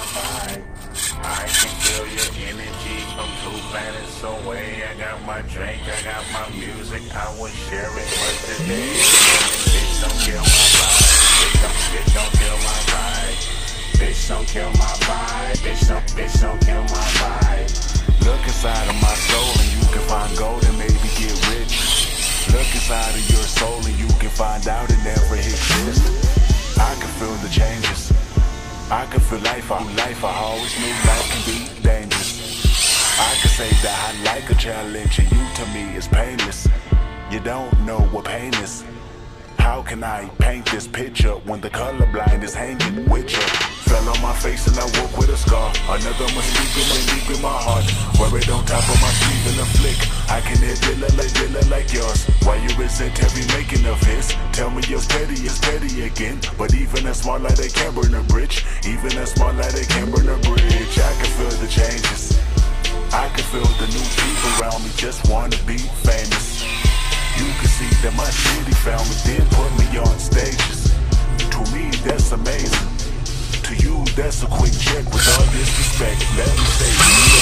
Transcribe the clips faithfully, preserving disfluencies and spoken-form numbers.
vibe. I can feel your energy from two planets away. I got my drink, I got my music, I would share it, but today, bitch, don't kill my vibe. Bitch, don't, bitch, don't kill my vibe. Bitch, don't kill my vibe. Bitch, don't, bitch, don't kill my vibe. Look inside of my soul and you can find gold and maybe get rich. Look inside of your soul and you can find out it never exists. I can feel the changes. I can feel life, I life, I always knew life can be dangerous. I can say that I like a challenge and you to me is painless. You don't know what pain is. How can I paint this picture when the colorblind is hanging with you? Fell on my face and I woke with a scar. Another mistake and deep in my heart. Wear it on top of my sleeve in a flick. I can hit dealer like dealer like yours. Why you resent every making of his? Tell me you're steady, you're steady again. But even a small light they can't burn a bridge. Even a small light they can't burn a bridge. I can feel the changes. I can feel the new people around me just wanna be famous. You can see that my city found me, then put me on stages. To me, that's amazing. To you, that's a quick check with all disrespect. Let me say,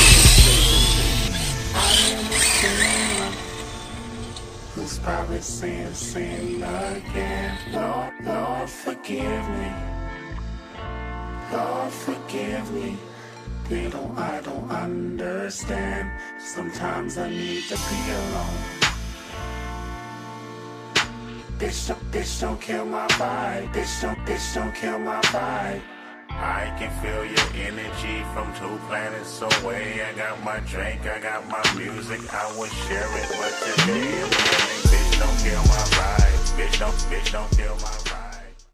I am a sinner who's probably saying sin again. Lord, Lord, forgive me. Lord, forgive me. They don't, I don't understand. Sometimes I need to be alone. Bitch don't, bitch don't kill my vibe. Bitch don't, bitch don't kill my vibe. I can feel your energy from two planets away. I got my drink, I got my music, I would share it, but today I'm feeling bitch don't kill my vibe. Bitch don't, bitch don't kill my vibe.